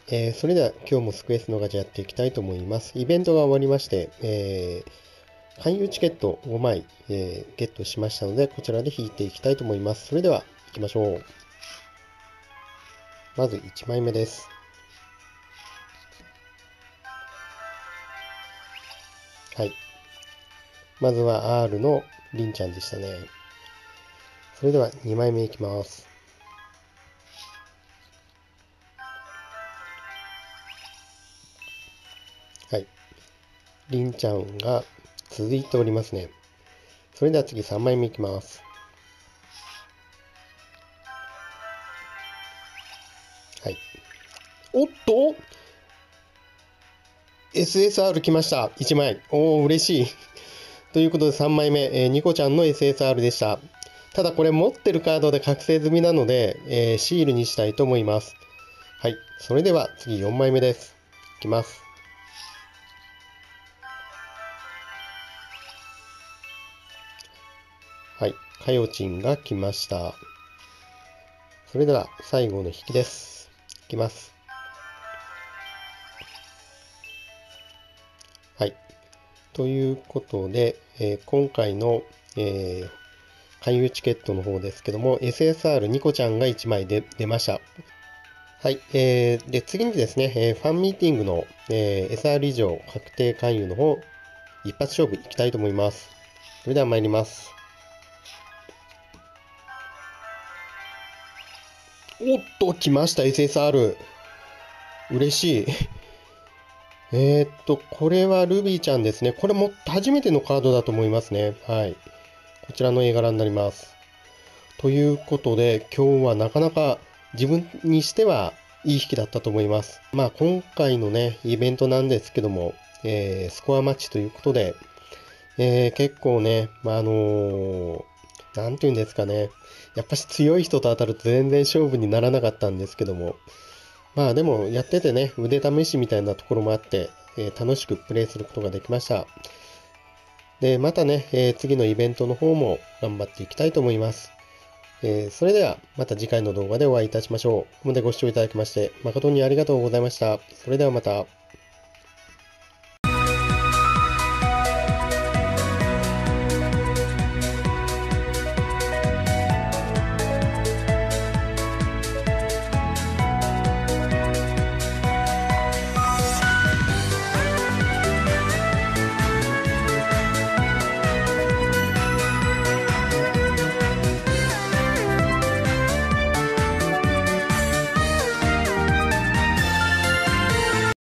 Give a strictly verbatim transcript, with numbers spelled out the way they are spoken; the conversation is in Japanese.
えーそれでは今日もスクエスのガチャやっていきたいと思います。イベントが終わりまして、えー、勧誘チケットごまい、えーゲットしましたので、こちらで引いていきたいと思います。それでは行きましょう。まずいちまいめです。はい。まずは R のりんちゃんでしたね。それではにまいめいきます。はい。りんちゃんが続いておりますね。それでは次さんまいめいきます。はい。おっと エスエスアール 来ました。いちまい。おー、嬉しい。ということでさんまいめ、えー、ニコちゃんの エスエスアール でした。ただこれ持ってるカードで覚醒済みなので、えーシールにしたいと思います。はい。それでは次よんまいめです。いきます。はい。かよちんが来ました。それでは最後の引きです。いきます。はい。ということで、えー今回の、えー勧誘チケットの方ですけども、エスエスアール ニコちゃんがいちまいで出ました。はい。えー、で、次にですね、えーファンミーティングの、えー エスアール 以上確定勧誘の方、一発勝負いきたいと思います。それでは参ります。おっと、来ました、エスエスアール。嬉しい。えーっと、これはルビーちゃんですね。これも初めてのカードだと思いますね。はい。こちらの絵柄になります。ということで、今日はなかなか自分にしてはいい引きだったと思います。まあ、今回のね、イベントなんですけども、えースコアマッチということで、えー結構ね、まあ、あのーなんていうんですかね。やっぱし強い人と当たると全然勝負にならなかったんですけども、まあでもやっててね、腕試しみたいなところもあって、えー楽しくプレイすることができました。で、またね、えー次のイベントの方も頑張っていきたいと思います。えーそれではまた次回の動画でお会いいたしましょう。ここまでご視聴いただきまして誠にありがとうございました。それではまた。